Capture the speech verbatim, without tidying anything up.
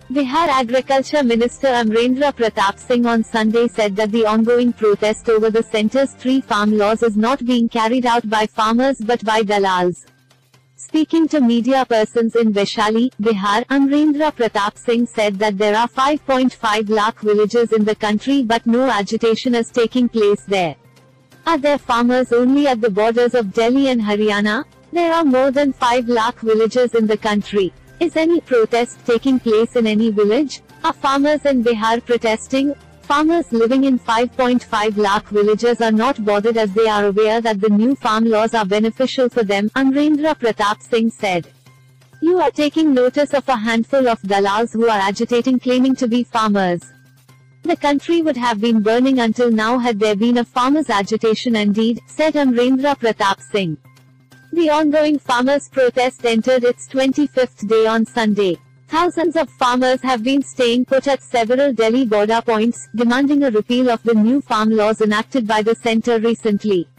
Bihar Agriculture Minister Amrendra Pratap Singh on Sunday said that the ongoing protest over the centre's three farm laws is not being carried out by farmers but by dalals. Speaking to media persons in Vaishali, Bihar, Amrendra Pratap Singh said that there are five point five lakh villages in the country but no agitation is taking place there. Are there farmers only at the borders of Delhi and Haryana? There are more than five lakh villages in the country. Is any protest taking place in any village? Are farmers in Bihar protesting? Farmers living in five point five lakh villages are not bothered as they are aware that the new farm laws are beneficial for them, Amrendra Pratap Singh said. You are taking notice of a handful of dalals who are agitating claiming to be farmers. The country would have been burning until now had there been a farmers' agitation indeed, said Amrendra Pratap Singh. The ongoing farmers' protest entered its twenty-fifth day on Sunday. Thousands of farmers have been staying put at several Delhi border points, demanding a repeal of the new farm laws enacted by the centre recently.